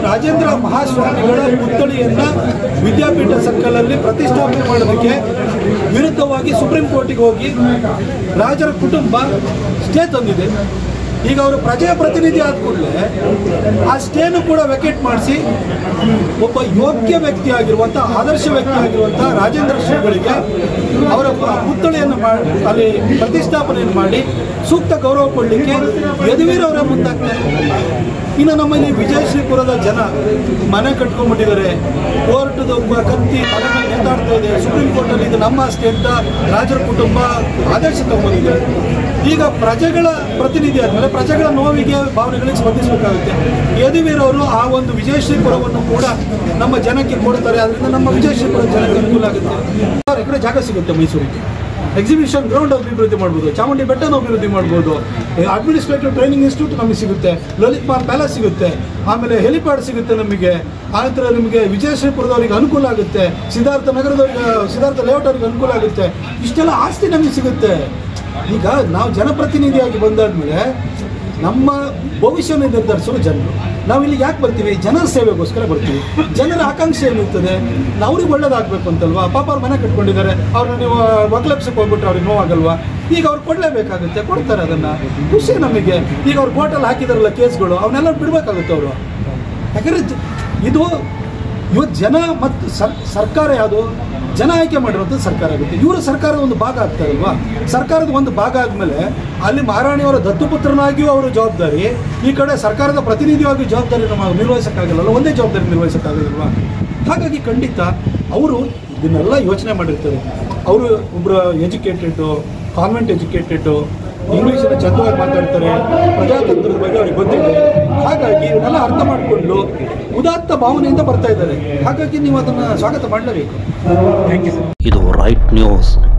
ರಾಜೇಂದ್ರ ಮಹಾಸ್ವಾಮಿಗಳ ಪುತ್ಥಳಿಯನ್ನ ವಿದ್ಯಾಪೀಠ ಸರ್ಕಲಲ್ಲಿ ಪ್ರತಿಷ್ಠಾಪನೆ ಮಾಡೋದಕ್ಕೆ ವಿರುದ್ಧವಾಗಿ ಸುಪ್ರೀಂ ಕೋರ್ಟಿಗೆ ಹೋಗಿ ರಾಜರ ಕುಟುಂಬ ಸ್ಟೇ ತಂದಿದೆ. ಈಗ ಅವರು ಪ್ರಜೆಯ ಪ್ರತಿನಿಧಿ ಆದ ಕೂಡಲೇ ಆ ಸ್ಟೇನು ಕೂಡ ವೆಕೇಟ್ ಮಾಡಿಸಿ ಒಬ್ಬ ಯೋಗ್ಯ ವ್ಯಕ್ತಿ ಆಗಿರುವಂಥ ಆದರ್ಶ ವ್ಯಕ್ತಿ ಆಗಿರುವಂಥ ರಾಜೇಂದ್ರ ಶ್ರೀಗಳಿಗೆ ಅವರ ಪುತ್ಥಳಿಯನ್ನು ಅಲ್ಲಿ ಪ್ರತಿಷ್ಠಾಪನೆಯನ್ನು ಮಾಡಿ ಸೂಕ್ತ ಗೌರವ ಕೊಡಲಿಕ್ಕೆ ಯದುವೀರ್ ಅವರೇ ಮುಂದಾಗ್ತಾರೆ. ಇನ್ನು ನಮ್ಮಲ್ಲಿ ವಿಜಯಶ್ರೀಪುರದ ಜನ ಮನೆ ಕಟ್ಕೊಂಡ್ಬಿಟ್ಟಿದ್ದಾರೆ. ಕೋರ್ಟ್ದು ಕತ್ತಿ ತಲೆ ಮೇಲೆ ನೇತಾಡ್ತಾ ಇದೆ. ಸುಪ್ರೀಂ ಕೋರ್ಟಲ್ಲಿ ಇದು ನಮ್ಮ ಆಸ್ತಿ ಅಂತ ರಾಜರ ಕುಟುಂಬ ಆದೇಶ ತಗೊಂಡಿದೆ. ಈಗ ಪ್ರಜೆಗಳ ಪ್ರತಿನಿಧಿ ಆದಮೇಲೆ ಪ್ರಜೆಗಳ ನೋವಿಗೆ ಭಾವನೆಗಳಿಗೆ ಸ್ಪಂದಿಸಬೇಕಾಗುತ್ತೆ. ಯದುವೀರ್ ಅವರು ಆ ಒಂದು ವಿಜಯಶ್ರೀಪುರವನ್ನು ಕೂಡ ನಮ್ಮ ಜನಕ್ಕೆ ಕೊಡ್ತಾರೆ. ಅದರಿಂದ ನಮ್ಮ ವಿಜಯಶ್ರೀಪುರ ಜನಕ್ಕೆ ಅನುಕೂಲ ಆಗುತ್ತೆ. 6 ಎಕರೆ ಜಾಗ ಸಿಗುತ್ತೆ ಮೈಸೂರಿಗೆ. ಎಕ್ಸಿಬಿಷನ್ ಗ್ರೌಂಡ್ ಅಭಿವೃದ್ಧಿ ಮಾಡ್ಬೋದು, ಚಾಮುಂಡಿ ಬೆಟ್ಟನ ಅಭಿವೃದ್ಧಿ ಮಾಡ್ಬೋದು, ಅಡ್ಮಿನಿಸ್ಟ್ರೇಟಿವ್ ಟ್ರೈನಿಂಗ್ ಇನ್ಸ್ಟಿಟ್ಯೂಟ್ ನಮಗೆ ಸಿಗುತ್ತೆ, ಲಲಿತ್ ಮಹಲ್ ಪ್ಯಾಲೇಸ್ ಸಿಗುತ್ತೆ, ಆಮೇಲೆ ಹೆಲಿಪ್ಯಾಡ್ ಸಿಗುತ್ತೆ ನಮಗೆ. ಆನಂತರ ನಿಮಗೆ ವಿಜಯಶ್ರೀಪುರದವ್ರಿಗೆ ಅನುಕೂಲ ಆಗುತ್ತೆ, ಸಿದ್ಧಾರ್ಥ ನಗರದವ್ರಿಗೆ, ಸಿದ್ಧಾರ್ಥ ಲೇಔಟ್ ಅವ್ರಿಗೆ ಅನುಕೂಲ ಆಗುತ್ತೆ. ಇಷ್ಟೆಲ್ಲ ಆಸ್ತಿ ನಮಗೆ ಸಿಗುತ್ತೆ. ಈಗ ನಾವು ಜನಪ್ರತಿನಿಧಿಯಾಗಿ ಬಂದಾದ್ಮೇಲೆ ನಮ್ಮ ಭವಿಷ್ಯನ ನಿರ್ಧರಿಸೋರು ಜನರು. ನಾವು ಇಲ್ಲಿ ಯಾಕೆ ಬರ್ತೀವಿ? ಜನರ ಸೇವೆಗೋಸ್ಕರ ಬರ್ತೀವಿ. ಜನರ ಆಕಾಂಕ್ಷೆ ಏನಿರ್ತದೆ, ಅವ್ರಿಗೆ ಒಳ್ಳೇದಾಗಬೇಕು ಅಂತಲ್ವಾ? ಪಾಪ ಅವ್ರು ಮನೆ ಕಟ್ಕೊಂಡಿದ್ದಾರೆ, ಅವ್ರನ್ನ ನೀವು ಒಗ್ಲಪ್ಸಕ್ಕೆ ಹೋಗ್ಬಿಟ್ರೆ ಅವ್ರಿಗೆ ನೋವಾಗಲ್ವಾ? ಈಗ ಅವ್ರು ಕೊಡಲೇಬೇಕಾಗುತ್ತೆ, ಕೊಡ್ತಾರೆ. ಅದನ್ನು ಖುಷಿ ನಮಗೆ. ಈಗ ಅವ್ರು ಕೋರ್ಟಲ್ಲಿ ಹಾಕಿದಾರಲ್ಲ ಕೇಸ್ಗಳು, ಅವನ್ನೆಲ್ಲ ಬಿಡಬೇಕಾಗುತ್ತೆ ಅವರು. ಯಾಕಂದರೆ ಇದು ಇವತ್ತು ಜನ ಮತ್ತು ಸರ್ಕಾರ ಯಾವುದು? ಜನ ಆಯ್ಕೆ ಮಾಡಿರೋಂಥ ಸರ್ಕಾರ ಆಗುತ್ತೆ. ಇವರು ಸರ್ಕಾರದ ಒಂದು ಭಾಗ ಆಗ್ತಾರಲ್ವಾ? ಸರ್ಕಾರದ ಒಂದು ಭಾಗ ಆದಮೇಲೆ ಅಲ್ಲಿ ಮಹಾರಾಣಿಯವರ ದತ್ತುಪುತ್ರನಾಗಿಯೂ ಅವರು ಜವಾಬ್ದಾರಿ, ಈ ಕಡೆ ಸರ್ಕಾರದ ಪ್ರತಿನಿಧಿಯಾಗಿ ಜವಾಬ್ದಾರಿ ನಮ್ಮ ನಿರ್ವಹಿಸೋಕ್ಕಾಗಲ್ಲ, ಒಂದೇ ಜವಾಬ್ದಾರಿ ನಿರ್ವಹಿಸೋಕ್ಕಾಗಲ್ವಾ? ಹಾಗಾಗಿ ಖಂಡಿತ ಅವರು ಇದನ್ನೆಲ್ಲ ಯೋಚನೆ ಮಾಡಿರ್ತಾರೆ. ಅವರು ಒಬ್ಬರು ಎಜುಕೇಟೆಡ್ಡು, ಕಾನ್ವೆಂಟ್ ಎಜುಕೇಟೆಡ್ಡು, ಇಂಗ್ಲೀಷನ್ನು ಚಂದವಾಗಿ ಮಾತಾಡ್ತಾರೆ, ಪ್ರಜಾತಂತ್ರದ ಬಗ್ಗೆ ಅವ್ರಿಗೆ ಗೊತ್ತಿದೆ. ಹಾಗಾಗಿ ಇವನ್ನೆಲ್ಲ ಅರ್ಥ ಮಾಡಿಕೊಂಡು ಉದಾತ್ತ ಭಾವನೆಯಿಂದ ಬರ್ತಾ ಇದ್ದಾರೆ. ಹಾಗಾಗಿ ನೀವು ಅದನ್ನು ಸ್ವಾಗತ ಮಾಡಲೇಬೇಕು. Thank you sir. ಇದು ರೈಟ್ ನ್ಯೂಸ್.